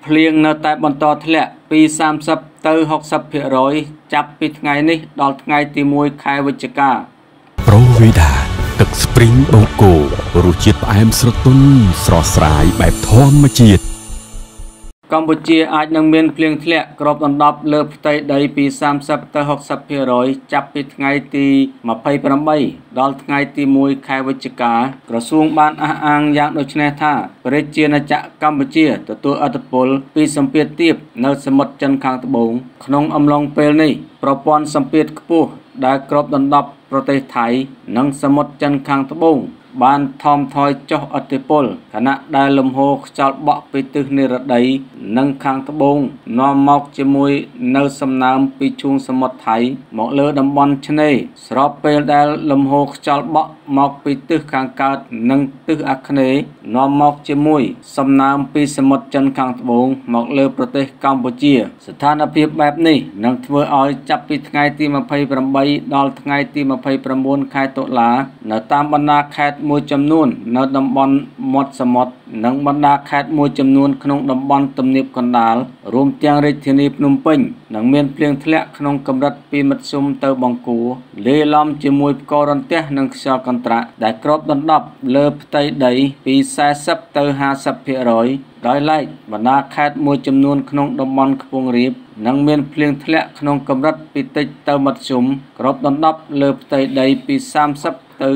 เพลียงនៅតែបន្តធ្លាក់ពី30ទៅ60%ចាប់ពីថ្ងៃនេះដល់ថ្ងៃទី1ខែវិច្ឆិកាប្រូវីដាទឹកស្ព្រីងបូកូរសជាតិផ្អែមស្រទន់ស្រស់ស្រាយបែបធម្មជាតិកម្ពុជាអាចនឹងមានភ្លៀងធ្លាក់គ្របដណ្ដប់លើផ្ទៃដីពី30ទៅ60%ចាប់ពីថ្ងៃទី28ដល់ថ្ងៃទី1ខែវិច្ឆិកាក្រសួងបានអះអាងយ៉ាងដូចនេះថាប្រជាណាចក្រកម្ពុជាទទួលឥទ្ធិពលពីសម្ពាធទាបនៅសមុទ្រចិនខាងត្បូងក្នុងអំឡុងពេលនេះប្រព័ន្ធសម្ពាធខ្ពស់ដែលគ្របដណ្ដប់ប្រទេសថៃនិងសមុទ្រចិនខាងត្បូងបានថមថយចុះឥទ្ធិពលខណៈដែលលំហូរខ្យល់បក់ពីទិសនិរតីនិងខាងត្បូងនាំមកជាមួយនៅសំណើមពីឈូងសមុទ្រថៃមកលើតំបន់ឆ្នេរស្របពេលដែលលំហូរខ្យល់បក់មកពីទិសខាងកើតនិងទិសអាគ្នេយ៍នាំមកជាមួយសំណើមពីសមុទ្រចិនខាងត្បូងមកលើប្រទេសកម្ពុជាស្ថានភាពបែបនេះនឹងធ្វើឲ្យចាប់ពីថ្ងៃទី28ដល់ថ្ងៃទី29ខែតុលានៅតាមបណ្ដាខេត្តមួយចំនួននៅតំបន់មាត់សមុទ្រនិងបណ្ដាខេត្តមួយចំនួនក្នុងតំបន់ទំនាបកណ្ដាលរួមទាំងរាជធានីភ្នំពេញនឹងមានភ្លៀងធ្លាក់ក្នុងកម្រិតពីមធ្យមទៅបង្គួរលាយឡំជាមួយផ្គររន្ទះនិងខ្យល់កន្ត្រាក់ដែលគ្របដណ្ដប់លើផ្ទៃដីពី40ទៅ50%ដោយឡែកបណ្ដាខេត្តមួយចំនួនក្នុងតំបន់ខ្ពង់រាបនឹងមានភ្លៀងធ្លាក់ក្នុងកម្រិតពីតិចទៅមធ្យមគ្របដណ្ដប់លើផ្ទៃដីពី30ទៅ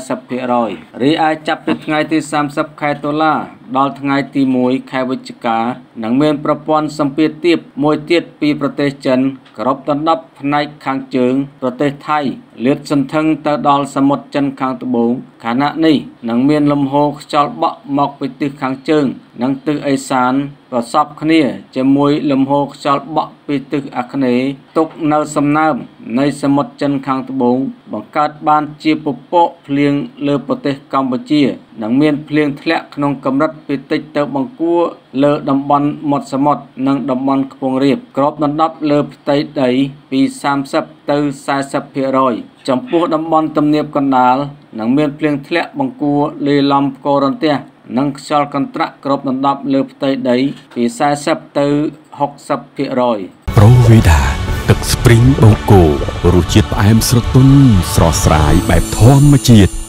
40%រីឯចាប់ពីថ្ងៃទី30ខែតុលាដល់ថ្ងៃទី1ខែវិច្ឆិកានឹងមានប្រព័ន្ធសម្ពាធទាបមួយទៀតពីប្រទេសចិនគ្របដណ្ដប់ផ្នែកខាងជើងប្រទេសថៃលាតសន្ធឹងទៅដល់សមុទ្រចិនខាងត្បូងខណៈនេះនឹងមានលំហូរខ្យល់បក់មកពីទិសខាងជើងនិងទិសឦសានប្រសពគ្នាជាមួយលំហូរខ្យល់បក់ពីទិសអាគ្នេយ៍ទុកនៅសំណើមនៃសមុទ្រចិនខាងត្បូងបង្កើតបានជាពពកភ្លៀងលើប្រទេសកម្ពុជានិងមានភ្លៀងធ្លាក់ក្នុងកម្រិតពីតិចទៅបង្គួរលើតំបន់មាត់សមុទ្រនិងតំបន់ខ្ពង់រាបគ្របដណ្ដប់លើផ្ទៃដីពី30ទៅ40%ចំពោះតំបន់ទំនាបកណ្ដាលនឹងមានភ្លៀងធ្លាក់បង្គួរលាយឡំផ្គររន្ទះនិងខ្យល់កន្ត្រាក់គ្របដណ្ដប់លើផ្ទៃដីពី40ទៅ60% ប្រូវីដាទឹកស្ព្រីងបូកូរសជាតិផ្អែមស្រទន់ស្រស់ស្រាយបែបធម្មជាតិ